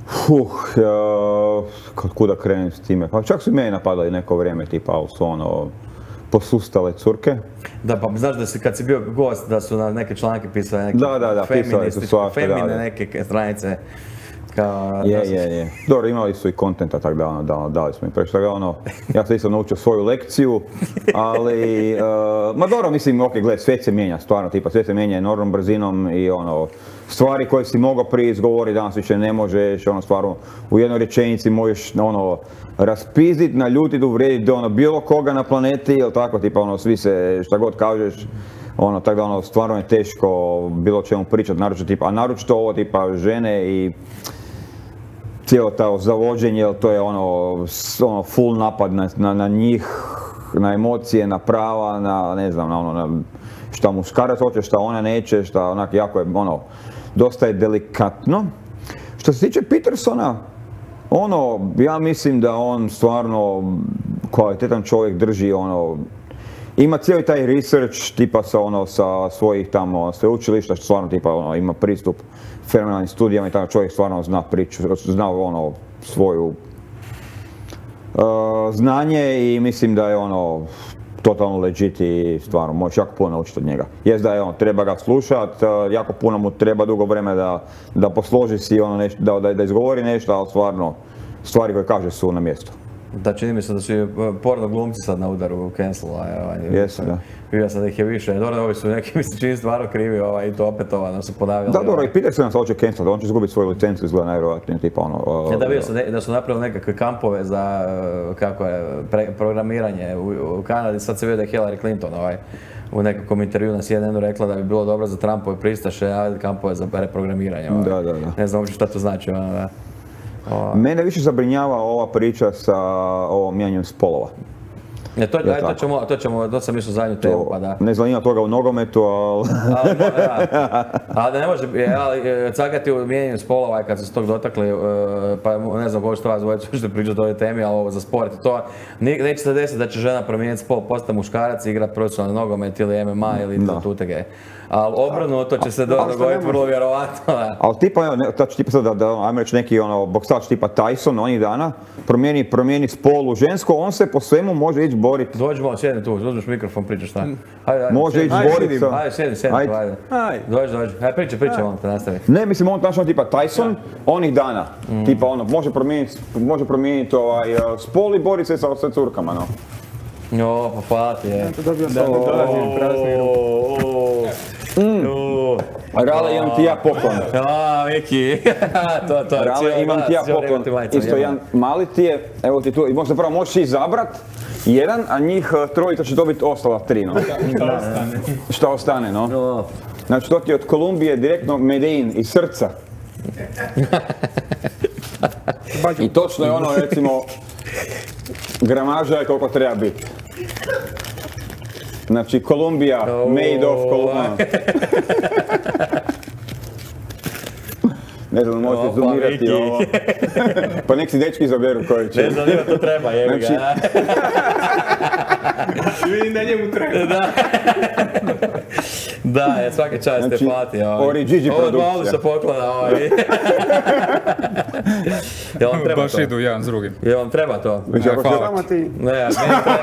Kuda krenem s time? Pa čak su i meni napadali neko vrijeme, tipa, ali su ono, posustale curke. Da, pa znaš da kad si bio gost, da su na neke članke pisali neke pisali su svašta, femine neke stranice. Je. Dobro, imali su i kontenta, tako da dali smo im prečo. Tako da ono, ja sam isto naučio svoju lekciju, ali, ma dobro, mislim, ok, gledaj, svijet se mijenja, stvarno, tipa, svijet se mijenja enormnom brzinom i ono, stvari koje si mogao prije izgovoriti, danas više ne možeš, ono, stvarno, u jednoj rečenici možeš, ono, raspizit, naljutit, uvrijediti, ono, bilo koga na planeti, ili tako, tipa, ono, svi se, šta god kažeš, ono, tako da, ono, stvarno je teško bilo čemu pričati, a naročito ovo, tipa, žene i cijelo to zavođenje, to je ono full napad na njih, na emocije, na prava, na ne znam, na šta muškarac hoće, šta ona neće, šta onak jako je, ono, dosta je delikatno. Što se tiče Petersona, ono, ja mislim da on stvarno kvalitetan čovjek, drži, ono, ima cijeli taj research tipa sa svojih tamo sveučilišta, što stvarno tipa ono, ima pristup fenomenalnim studijama i tako čovjek stvarno zna priču, zna ono svoju znanje i mislim da je ono totalno legit i stvarno možeš jako puno naučiti od njega. Jest da je on, treba ga slušat, jako puno mu treba dugo vremena da posloži si ono nešto, da izgovori nešto, ali stvarno stvari koje kaže su na mjestu. Da, čini mi se da su i porno glumci sad na udaru cancela. Jesu, da. Vidio sam da ih je više. Dobro, ovi su neki, mi se čini stvarno krivi i to opetovano su ponavljali. Da, dobro, i Peterson nas hoće cancela, on će izgubiti svoju licencu, izgleda najvjerojatnije, tipa ono... Da, vidio sam da su napravili nekakve kampove za, kako je, programiranje u Kanadi, sad se vidio da je Hillary Clinton u nekakvom intervju na CNN-u rekla da bi bilo dobro za Trumpove pristaše, kampove za reprogramiranje. Da. Ne znam uopće šta to znači, da. Mene više zabrinjava ova priča sa ovom mijenjanjem spolova. To sam mislio zadnju temu, pa da. Ne zanima toga u nogometu, ali... Ali ne može, cagati u mijenjanju spolova kad su se tog dotakli, pa ne znam ko što vas dvojicu što pričati o ovoj temi, ali ovo za sport i to, neće se desiti da će žena promijeniti spol, postati muškarac i igrati profesionalni nogomet ili MMA ili tutege. Ali obrnuto će se dogoditi vrlo vjerovatno. Ali tipa, ajmo reći neki boksač tipa Tyson onih dana, promijeni spol u žensko, on se po svemu može ići boriti. Dođi malo, sjedni tu, uzmeš mikrofon, pričaš šta. Može ići boriti. Ajde, sjedni tu, ajde. Dođi. Ajde, pričaj, vam te nastavi. Ne, mislim, on znaš tipa Tyson onih dana. Tipa može promijeniti spol i boriti se sa curkama, no. Jo, pa hvala ti je. Dolazim prazni ruku. Rale, imam ti ja poklon. Viki. To. Rale, imam ti ja poklon. Isto jedan mali ti je, evo ti tu, i možda pravo možeš izabrat jedan, a njih trojica će dobiti ostala 3, no. Šta ostane, no. Znači, to ti je od Kolumbije direktno made in, iz srca. I točno je ono, recimo, gramaža je koliko treba biti. Znači, Kolumbija, made of Kolumbija. Ne znam, možete zoomirati ovo. Pa nek si dečki izaberu koji će. Ne znam, to treba, jebi ga. Vidim da njemu treba. Da, svake čast te plati. Ori Gigi produkcija. Ovo se poklona. Jel vam treba to? Baš idu jedan s drugim. Jel vam treba to? Hvala ti. Ne, meni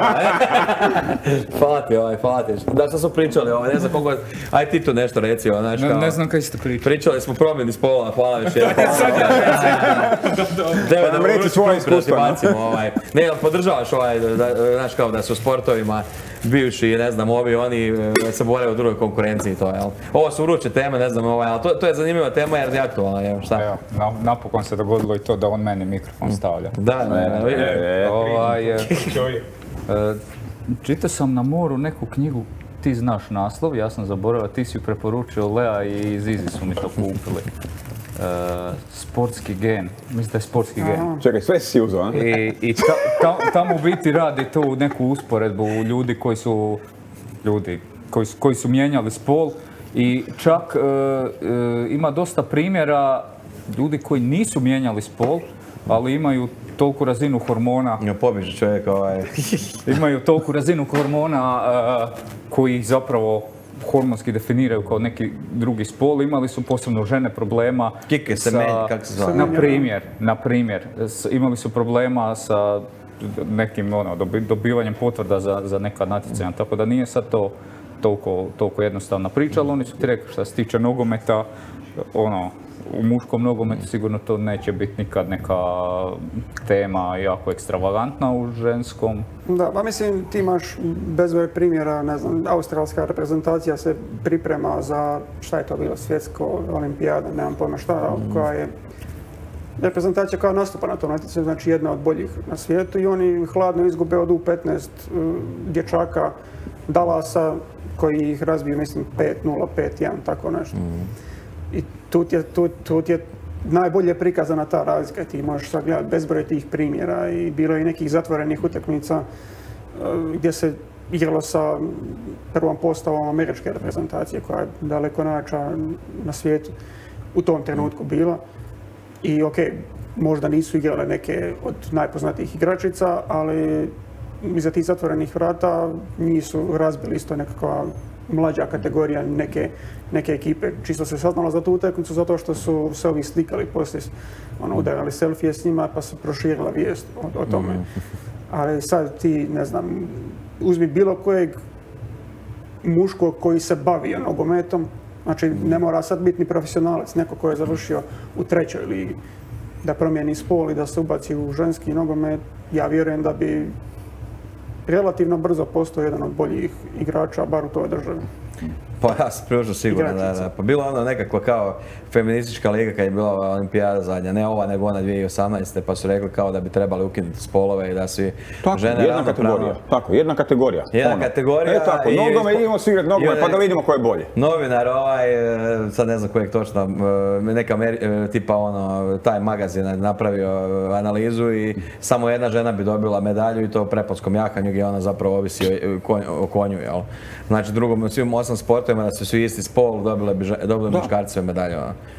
treba. Hvala ti. Da, što su pričali, ne znam koliko... Aj ti tu nešto reci, Ne znam kaj ste pričali. Pričali smo promjeni spola, hvala više. Da nam reći svoje iskustva. Ne, podržavaš znaš kao da su u sportovima bivši, ne znam, oni se bore u drugoj konkurenciji to, jel? Ovo su vruće teme, ne znam, ali to je zanimljiva tema jer je aktualna, jel, šta? Evo, napokon se dogodilo i to da on meni mikrofon stavlja. Čitao sam na moru neku knjigu, ti znaš naslov, ja sam zaboravio, ti si ju preporučio, Lea i Zizi su mi to kupili. Sportski gen, mislim da je sportski gen. Čekaj, sve si uzeo, a? I tamo u biti radi tu neku usporedbu ljudi koji su mijenjali spol i čak ima dosta primjera ljudi koji nisu mijenjali spol, ali imaju toliku razinu hormona. Pobježi čovjek Imaju toliku razinu hormona koji zapravo hormonski definiraju kao neki drugi spol, imali su posebno žene problema Kike se kako se zove? na primjer, imali su problema sa nekim dobivanjem potvrda za neka natjecanja, tako da nije sad to toliko jednostavna priča, ali oni su ti rekli što se tiče nogometa, u muškom nogometu sigurno to neće biti nikad neka tema jako ekstravagantna, u ženskom. Da, pa mislim ti imaš bezbroj primjera, ne znam, australska reprezentacija se priprema za, šta je to bilo, svjetsko olimpijada, nemam pojma šta, koja je reprezentacija koja nastupa na tom natjecanju, znači jedna od boljih na svijetu i oni hladno izgube od U15 dječaka Dallasa koji ih razbiju, mislim, 5-0, 5-1, tako nešto. I tu ti je najbolje prikazana ta razlika. Ti možeš sad gledati bezbroj tih primjera i bilo je i nekih zatvorenih utakmica gdje se igralo sa prvom postavom američke reprezentacije koja je daleko najjača na svijetu u tom trenutku bila. I možda nisu igrale neke od najpoznatijih igračica, ali iza tih zatvorenih vrata njih su razbili isto nekakva mlađa kategorija neke ekipe. Čisto se saznalo za tu utakmicu zato što su se ovi slikali poslije, udarali selfije s njima pa su proširila vijest o tome. Ali sad ti, ne znam, uzmi bilo kojeg muškog koji se bavio nogometom, znači ne mora sad biti ni profesionalac, neko koji je završio u 3. ligi, da promijeni spol i da se ubaci u ženski nogomet, ja vjerujem da bi relativno brzo postao jedan od boljih igrača, bar u toj državi. Pa ja sam prilično siguran da. Pa bila nekakva kao feministička liga kad je bila olimpijada zadnja, ne ova nego ona 2018. pa su rekli kao da bi trebali ukinuti spolove i da svi žene ravnopravno. Tako, jedna kategorija. Jedna kategorija. Tako, nogome idemo svi igrati nogome pa da vidimo ko je bolji. Novinar sad ne znam kojeg točno, neka tipa taj magazin je napravio analizu i samo jedna žena bi dobila medalju i to u preponskom jahanju gdje ona zapravo ovisi o konju, jel? Znači drugom, svim 8 sportovima da su svi isti spol, dobili muškarci medalje.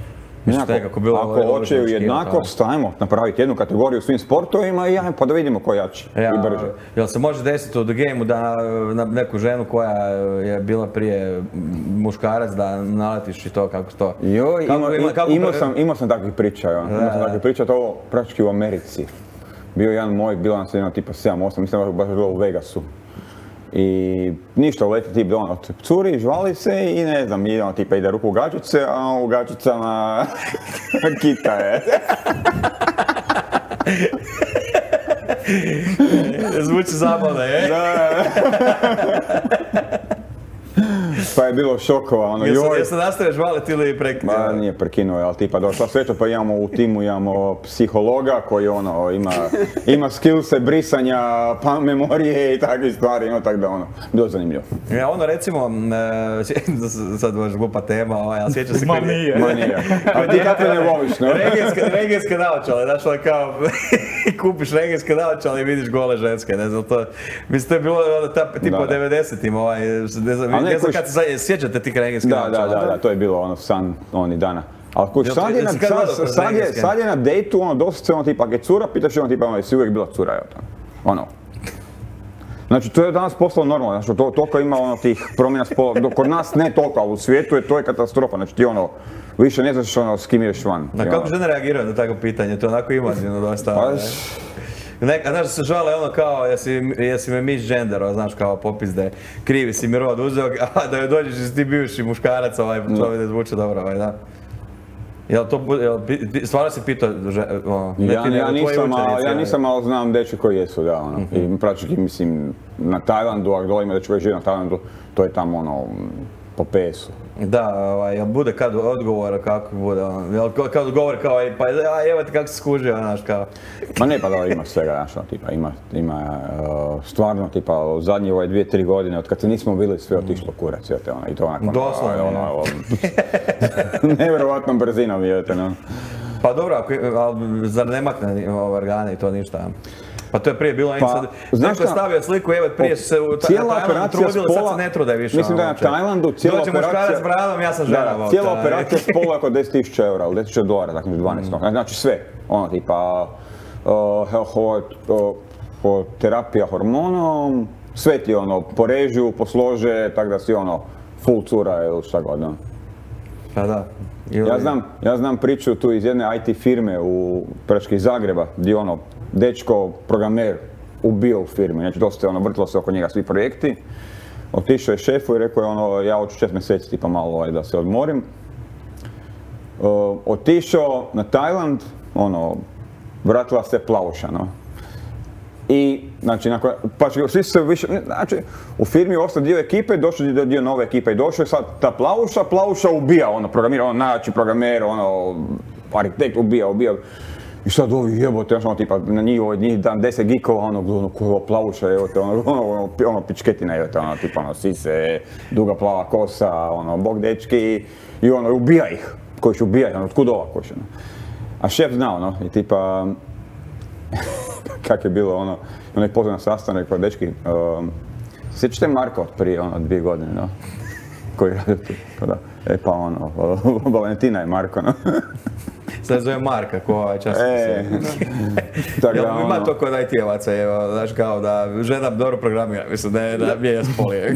Ako hoće jednakost, ajmo napraviti jednu kategoriju u svim sportovima i pa da vidimo ko je jači i brže. Jel se može desiti u The Game-u da na neku ženu koja je bila prije muškarac da naletiš i to kako to? Joj, imao sam takvih priča, to praktički u Americi. Bio jedan moj, bila nas jedna tipa 7-8, mislim da baš bilo u Vegasu. I ništa, uleti tip curi, žvali se i ne znam, tipa ide ruku u gađice, a u gađicama kita je. Zvuči zabavno, je? Da. Pa je bilo šokova, Jesi nastavio žvaliti ili prekinuo? Ma nije prekinuo, ali tipa došla sve to, pa imamo u timu psihologa koji ima skillse brisanja, memorije i takve stvari, tako da bilo zanimljivo. Recimo, sad baš glupa tema, ali sjeća se Ma nije. A ti kako ne voliš, no? Regijske naočale, znači kao kupiš regijske naočale i vidiš gole ženske, ne znam to. Mislim, to je bilo tipa 90-im, ne znam kad se sjećate tih regijskih naočala. Da, to je bilo san onih dana. Ali kuć, sad je na dejtu, doslovce tipa, kad cura, pitaš jesi uvijek bila cura, Znači, to je danas postalo normalno, znači, toliko ima tih promjena spola, kod nas ne toliko, ali u svijetu to je katastrofa, znači ti više ne znaš s kim ideš van. A kako žene reagiraju na takvo pitanje, to je onako invazivno dosta. Znaš da se žale kao, jesi me misgender, znaš kao popis da je krivi si mi rod uzeo, a da joj dođeš iz ti bivši muškarac, to mi ne zvuči dobro, da. Stvarno si pitao, ja nisam, ali znam dečke koji jesu, da, I praktički, mislim, na Tajlandu, ako dole ima dečke koji žive na Tajlandu, to je tamo, po PS-u. Da, jel bude kad odgovor, kako bude, jel kad odgovor kao, pa evo ti kako se skužio, znaš, kao. Ma ne, pa da, ima svega, znaš, tipa, ima stvarno, tipa, u zadnje 2-3 godine, od kad se nismo bili, sve otišlo kurac, jel te, i to onako, doslovno, nevjerovatnom brzinom, jel te, Pa dobro, zar ne makne organe i to ništa? Pa to je prije bilo, neko je stavio sliku, evo prije su se na Tajlandu trudili, sad se ne trude više. Mislim da je na Tajlandu cijela operacija... Dođe muškarac s bradom, ja sam žena. Cijela operacija spola oko $10,000 ili $10,000, dakle 12. Znači sve, tipa terapija hormonom, sve ti porežu, poslože, tako da si full cura ili šta god, no. Pa da. Ja znam priču tu iz jedne IT firme u Praški iz Zagreba, gdje ono, dečko, programer, ubio u firmi, znači dosta ono, vrtilo se oko njega svi projekti. Otišao je šefu i rekao je ono, ja hoću 4 mjeseci tipa malo da se odmorim. Otišao na Tajland, ono, vratila se plavuša, no. I, znači, svi su se više, znači, u firmi je ostao dio ekipe, došao je dio nove ekipe i došao je sad ta plavuša ubija, ono, programira, ono, najjači programer, ono, arhitekt ubija. I sad ovi jebote, ono, tipa, na njih dan 10 geekova, ono, koja je ovo plavuša, evo te, ono, pičketina, evo te, ono, tipa, ono, sise, duga plava kosa, ono, bog dečki, i ono, ubija ih, koji će ubijati, ono, otkud ova koša, ono. A šef zna, ono, i tipa, kak je bilo, ono, onaj pozvan sastanak, rekao, dečki, sjećate Marka od prije, ono, 2 godine, no, koji radi tu, da, pa ono, Valentina je Marko, no. Sad zove Marka, ko ovaj čas se... Jel ima to kod IT-evaca, evo, znaš kao da žena dobro programira, mislim da mijenja spolije.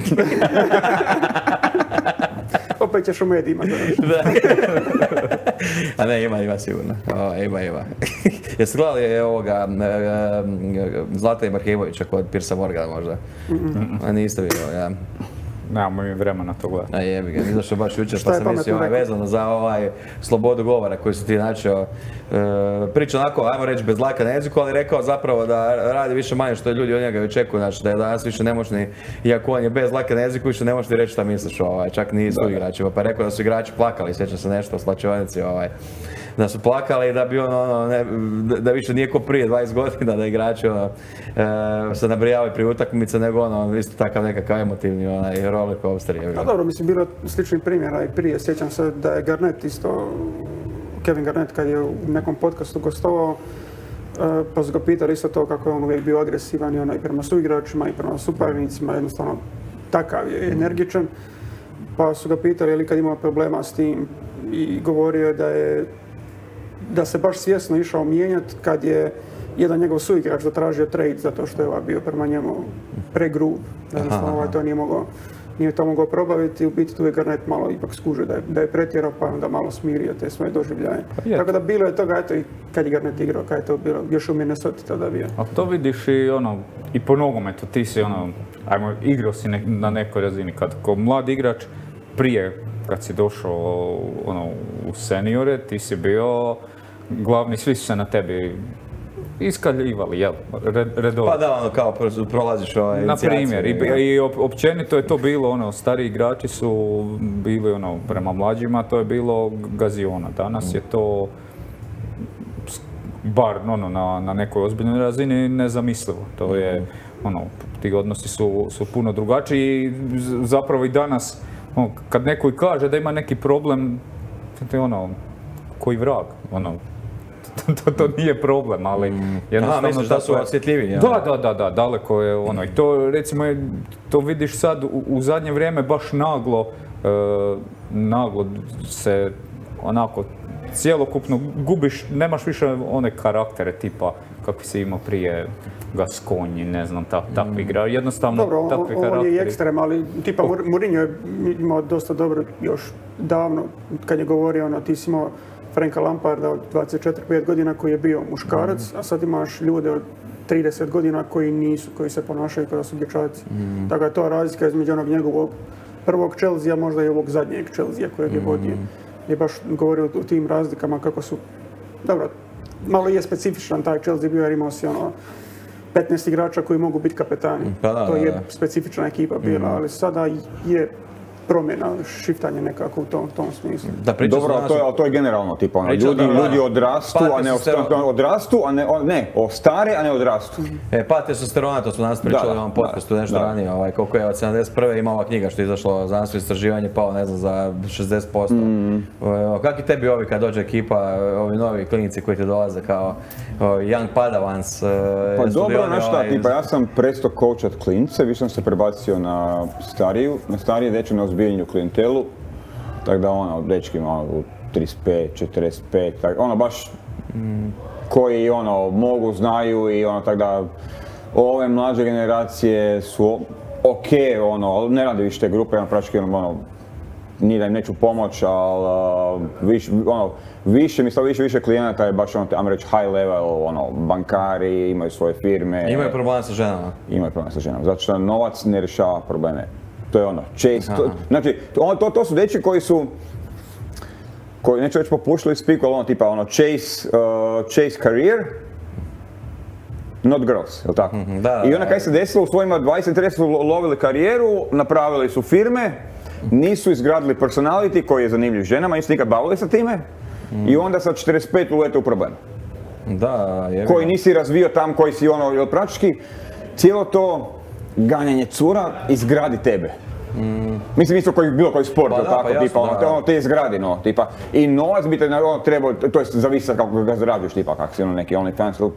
Opet ćeš u medijima da. A ne, ima sigurno. Ima. Jeste gledali ovoga Zlata Ibrahimovića kod Pirsa Morgana možda? A niste vidio, ja. Nemamo mi vremena to gledati. A jebi ga, izašao baš jučer pa sam mislio vezano za slobodu govora koju si ti načeo. Priča onako, ajmo reći, bez dlaka na jeziku, ali rekao zapravo da radi više manje što ljudi od njega očekuju, znači da je danas više ne možeš ni, iako on je bez dlaka na jeziku, više ne možeš ni reći šta misliš, čak ni su igračima. Pa rekao da su igrači plakali, sjeća se nešto u slačionici, da su plakali i da bi da više nije ko prije 20 godina da igrači se nabrijavaju prije utakmice, nego isto takav nekakav emotivni roller coaster. A dobro, mislim, bilo slični primjera i prije, sjećam se da je Garnett isto, Kevin Garnett kad je u nekom podcastu gostovao, pa su ga pitali isto to kako je on uvijek bio agresivan i prema suigračima i prema suparnicima, jednostavno takav je energičan. Pa su ga pitali je li kad imao problema s tim i govorio je da se baš svjesno išao mijenjati kad je jedan njegov suigrač zatražio trade zato što je bio prema njemu pregrub. Jednostavno to nije to mogao probaviti i u biti tu je Garnett malo ipak skužio da je pretjerao pa onda malo smirio te svoje doživljaje. Tako da bilo je toga, eto i kad je Garnett igrao, kad je to bilo, još u Minnesota tada bio. A to vidiš i po nogometu, ti si igrao si na nekoj razini, kao mlad igrač prije kad si došao u seniore, ti si bio glavni, svi su se na tebi iskaljivali, jel, redovno. Pa da, kao prolaziš inicijaciju. Na primjer, i općenito je to bilo, stariji igrači su bili, prema mlađima, to je bilo gaziona. Danas je to, bar, na nekoj ozbiljnoj razini, nezamislivo. To je, ti odnosi su puno drugačiji i zapravo i danas, kad neko i kaže da ima neki problem, to je koji vrag, to nije problem, ali jednostavno... Misliš da su osjetljivi? Da, daleko je i to recimo, to vidiš sad u zadnje vrijeme baš naglo se onako cijelokupno gubiš, nemaš više one karaktere tipa kakvi si imao prije Gaskonji, ne znam, takvi igra, jednostavno takvi karakteri. On je i ekstrem, ali tipa Mourinho je imao dosta dobro još davno kad je govorio ti si imao Franka Lamparda od 24-5 godina koji je bio muškarac, a sad imaš ljude od 30 godina koji se ponašaju kao da su dječaci. Tako je to razlika između onog njegovog prvog Chelsea, možda i ovog zadnjeg Chelsea kojeg je vodio. Je baš govorio o tim razlikama kako su, dobro, malo je specifičan taj Chelsea bio jer imao si 15 igrača koji mogu biti kapetani. To je specifična ekipa bila, ali sada je promjena, šiftanje nekako u tom smislu. Dobro, to je generalno, tipa, ljudi odrastu, ostare, a ne odrastu. Pad testosterona, to smo danas pričali u ovom podcastu nešto ranije, koliko je od 71. ima ova knjiga što je izašlo, znanstveno istraživanje, pao, ne znam, za 60%. Kako i tebi kad dođe ekipa, ovi novi klinici koji ti dolaze kao Young Padavans? Pa dobro, znaš šta, tipa, ja sam prestao coachat klinice, više sam se prebacio na starije dečke, na ozbiljnju klijentelu, tako da dečki ima 35, 45, baš koji mogu, znaju i tako da ove mlađe generacije su ok, ne radi više te grupe, praktički nije da im neću pomoć, ali više klijenata je baš ajmo reći high level, bankari, imaju svoje firme. Imaju problema sa ženama. Imaju problema sa ženama, zato što novac ne rješava probleme. To je Chase, znači to su dečki koji neću već popuštili spiku, ali tipa chase career, not girls, jel tako? I onda kaj se desilo, u svojima 20-30 su lovili karijeru, napravili su firme, nisu izgradili personality koji je zanimljiv ženama, nisu nikad bavili sa time i onda sa 45 ulete u problem. Koji nisi razvio tam, koji si jer praktički cijelo to ganjanje cura izgradi tebe. Mislim isto bilo koji sport, tako, te izgradi, tipa, i novac bi te trebao, to je zavisi kako ga zarađuješ, tipa, kako si neki OnlyFans ili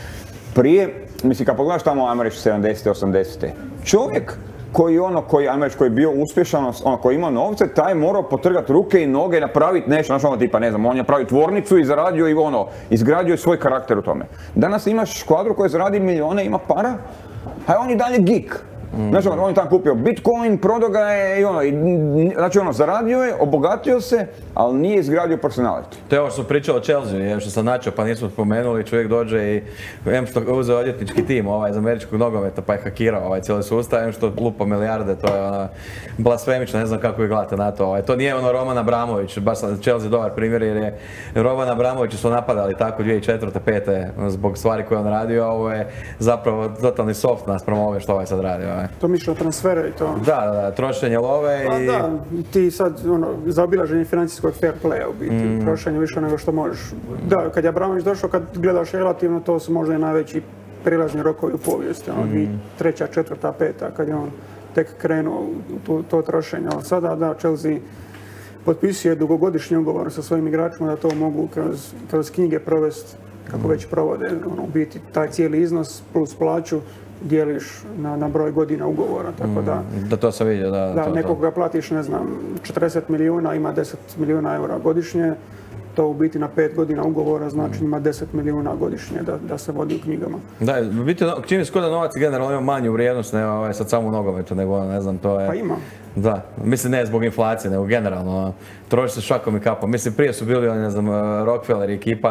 prije, mislim, kad pogledaš tamo, ajmo reći, 70. 80. Čovjek koji je bio uspješan, koji ima novce, taj morao potrgati ruke i noge i napraviti nešto, tipa, ne znam, on je napravio tvornicu i zaradio i izgradio svoj karakter u tome. Danas imaš kvadru koji zaradi milijone, ima para, a on je dalje geek. Znači, on je tamo kupio Bitcoin, prodao ga je znači zaradio je, obogatio se, ali nije izgradio personality. To je ovo što smo pričali o Chelsea, što sam načeo pa nismo spomenuli, čovjek dođe i što uzeo odvjetnički tim iz američkog nogometa pa je hakirao cijeli sustav, što lupa milijarde, to je blasfemično, ne znam kako vi gledate na to. To nije Roman Abramović, baš Chelsea dobar primjer jer je Roman Abramović su napadali tako 2004. 5. zbog stvari koje on radio, a ovo je zapravo totalni soft naspram ove što sad radi. To mišlja transfere i to. Da, trošenje love i... Da, ti sad, zaobilaženje financijskog fair playa u biti, trošenje više nego što možeš. Da, kad je Abramović došao, kad gledaš relativno, to su možda i najveći prilazni rokovi u povijesti, 3., 4., 5. kad je on tek krenuo u to trošenje. Ali sada, da, Chelsea potpisuje dugogodišnji ugovor sa svojim igračima da to mogu kroz knjige provesti kako već provode. U biti, taj cijeli iznos plus plaću dijeliš na broj godina ugovora, tako da... Da, to sam vidio, da. Da, nekog ga platiš, ne znam, 40 milijuna, ima 10 milijuna eura godišnje, to u biti na 5 godina ugovora znači ima 10 milijuna godišnje da se vodi u knjigama. Da, u biti čini se da novac generalno ima manju vrijednost nego sad samo u nogometu, nego ne znam, to je... Pa ima. Da, mislim ne zbog inflacije, nego generalno, troši se šakom i kapom. Mislim, prije su bili, ne znam, Rockefeller ekipa,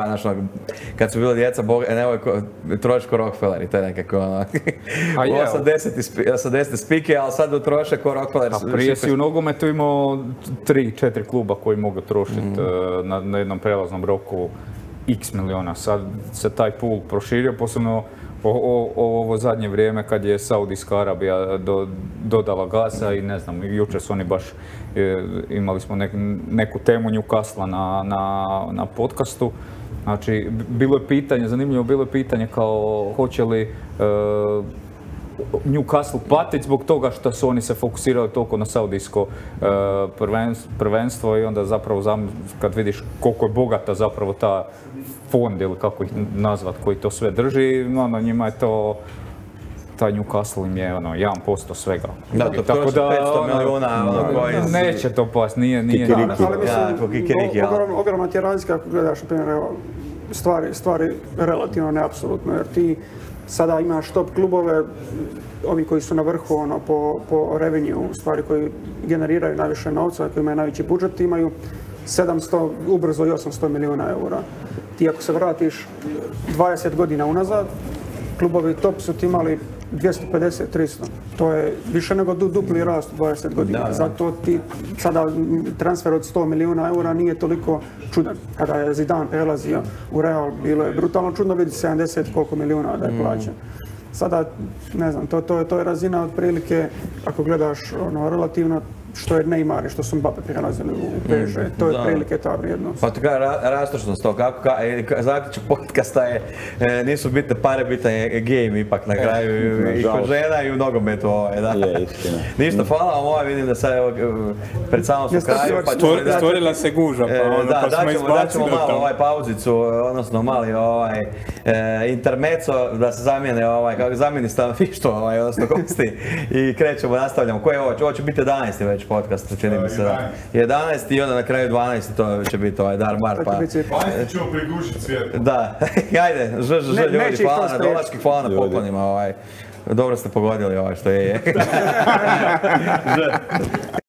kad su bili djeca, troši ko Rockefeller, to je nekako, 80 spike, ali sad troše ko Rockefeller. A prije si u nogometu imao 3-4 kluba koji mogu trošiti na jednom prelaznom roku x milijuna. Sad se taj pool proširio, posebno ovo zadnje vrijeme kad je Saudijska Arabija dodala gasa i ne znam, jučer su oni baš, imali smo neku temu Newcastle na podcastu. Znači, bilo je pitanje, zanimljivo bilo je pitanje kao hoće li Newcastle patiti zbog toga što su oni se fokusirali toliko na saudijsko prvenstvo i onda zapravo kad vidiš koliko je bogata zapravo ta fond ili kako ih nazvat koji to sve drži, njima je to, taj Newcastle im je 1% svega. Da, to tako da 500 milijuna koji... Neće to past, nije... Ali mislim, ogromna ti je razlika ako gledaš, na primjer, stvari relativno neapsolutno, jer ti sada imaš top klubove, ovi koji su na vrhu po revenue, stvari koji generiraju najviše novca, koji imaju najveći budžet, imaju 700, ubrzo i 800 milijuna eura. Ti ako se vratiš 20 godina unazad, klubovi top su ti imali 250-300. To je više nego dupli rast u 20 godina. Zato ti sada transfer od 100 milijuna eura nije toliko čudan. Kada je Zidane prelazio u Real, bilo je brutalno čudno vidjeti 70 koliko milijuna da je plaćen. Sada, ne znam, to je razina otprilike, ako gledaš relativno, što je Neymar i što su Mbappe prelazili u PSG, to je otprilike ta vrijednost. Pa to kada rastrošnost to, zaključak podcasta je, nisu bitne pare, bitan je game ipak na kraju i kod žena i u nogometu. Je, istina. Ništa, hvala vam, vidim da sad pred samom su kraju. Stvorila se guža, pa smo izbacili. Daćemo malo pauzicu, odnosno mali intermezzo da se zamijeni stanovništvo, odnosno gosti i krećemo, nastavljamo. Koje je ovo? Ovo će biti 11. već podcast, čini mi se da. 11 i onda na kraju 12 to će biti dar mar pa... 12 ćemo prigušiti svijetu. Da, ajde, ljudi, hvala na dolački, hvala na poklonima, dobro ste pogodili što je.